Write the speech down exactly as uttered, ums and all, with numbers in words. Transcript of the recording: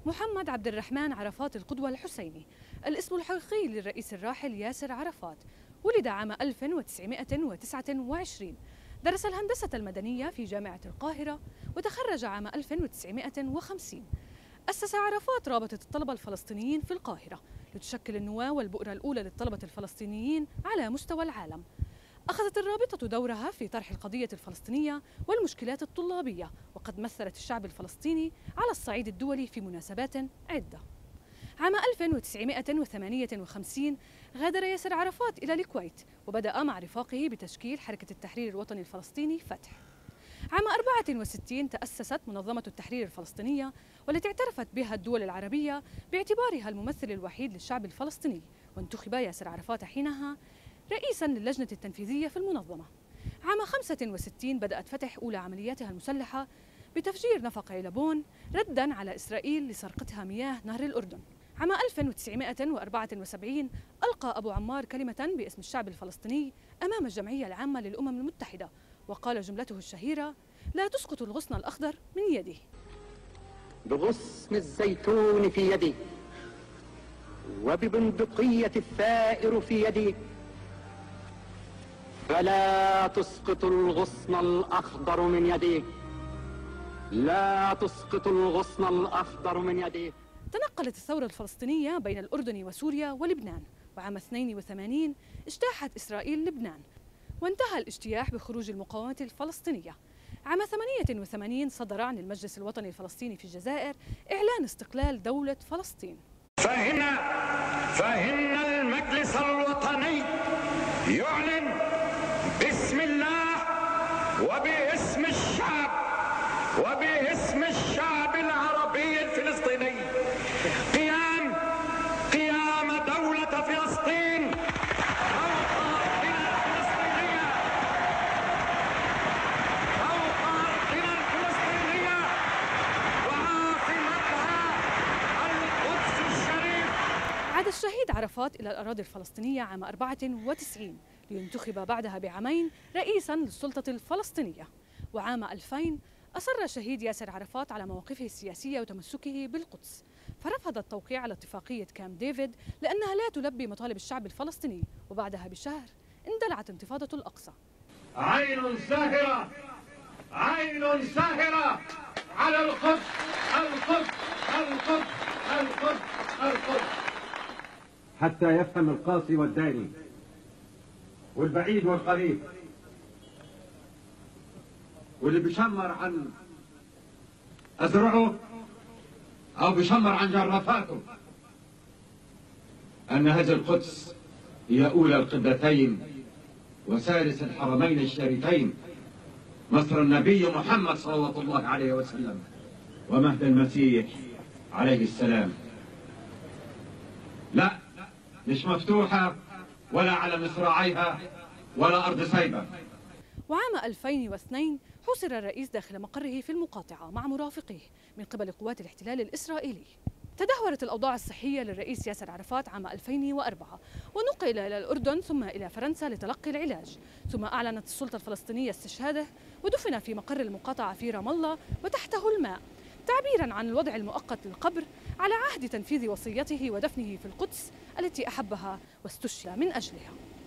محمد عبد الرحمن عرفات القدوة الحسيني، الاسم الحقيقي للرئيس الراحل ياسر عرفات، ولد عام ألف وتسعمائة وتسعة وعشرين. درس الهندسة المدنية في جامعة القاهرة وتخرج عام ألف وتسعمائة وخمسين. أسس عرفات رابطة الطلبة الفلسطينيين في القاهرة لتشكل النواة والبؤرة الأولى للطلبة الفلسطينيين على مستوى العالم. أخذت الرابطة دورها في طرح القضية الفلسطينية والمشكلات الطلابية، وقد مثلت الشعب الفلسطيني على الصعيد الدولي في مناسبات عدة. عام ألف وتسعمائة وثمانية وخمسين غادر ياسر عرفات إلى الكويت، وبدأ مع رفاقه بتشكيل حركة التحرير الوطني الفلسطيني فتح. عام أربعة وستين تأسست منظمة التحرير الفلسطينية، والتي اعترفت بها الدول العربية باعتبارها الممثل الوحيد للشعب الفلسطيني، وانتخب ياسر عرفات حينها رئيساً للجنة التنفيذية في المنظمة. عام خمسة وستين بدأت فتح أولى عملياتها المسلحة بتفجير نفق عيلبون رداً على إسرائيل لسرقتها مياه نهر الأردن. عام ألف وتسعمائة وأربعة وسبعين ألقى أبو عمار كلمة باسم الشعب الفلسطيني أمام الجمعية العامة للأمم المتحدة، وقال جملته الشهيرة: لا تسقط الغصن الأخضر من يدي. بغصن الزيتون في يدي وببندقية الثائر في يدي، فلا تسقط الغصن الأخضر من يدي، لا تسقط الغصن الأخضر من يدي. تنقلت الثورة الفلسطينية بين الأردن وسوريا ولبنان، وعام اثنين وثمانين اجتاحت إسرائيل لبنان، وانتهى الاجتياح بخروج المقاومة الفلسطينية. عام ثمانية وثمانين صدر عن المجلس الوطني الفلسطيني في الجزائر إعلان استقلال دولة فلسطين. فإن فإن المجلس الوطني يعلن باسم الله وباسم الشعب وباسم الشعب العربي الفلسطيني قيام قيام دولة فلسطين فوق أرضنا الفلسطينية فوق أرضنا الفلسطينية وعاصمتها القدس الشريف. عاد الشهيد عرفات إلى الأراضي الفلسطينية عام أربعة وتسعين لينتخب بعدها بعامين رئيساً للسلطة الفلسطينية. وعام ألفين أصر الشهيد ياسر عرفات على مواقفه السياسية وتمسكه بالقدس، فرفض التوقيع على اتفاقية كامب ديفيد لأنها لا تلبي مطالب الشعب الفلسطيني، وبعدها بشهر اندلعت انتفاضة الأقصى. عين ساهرة عين ساهرة على القدس القدس القدس القدس القدس، حتى يفهم القاصي والداني والبعيد والقريب واللي بيشمر عن أزرعه أو بيشمر عن جرافاته أن هذه القدس هي أولى القبلتين وثالث الحرمين الشريفين، مصر النبي محمد صلى الله عليه وسلم ومهد المسيح عليه السلام. لا، مش مفتوحة ولا على مصراعيها ولا أرض سايبة. وعام ألفين واثنين حوصر الرئيس داخل مقره في المقاطعة مع مرافقيه من قبل قوات الاحتلال الإسرائيلي. تدهورت الأوضاع الصحية للرئيس ياسر عرفات عام ألفين وأربعة، ونقل إلى الأردن ثم إلى فرنسا لتلقي العلاج، ثم أعلنت السلطة الفلسطينية استشهاده ودفن في مقر المقاطعة في رام الله وتحته الماء، تعبيراً عن الوضع المؤقت للقبر على عهد تنفيذ وصيته ودفنه في القدس التي أحبها واستشهد من أجلها.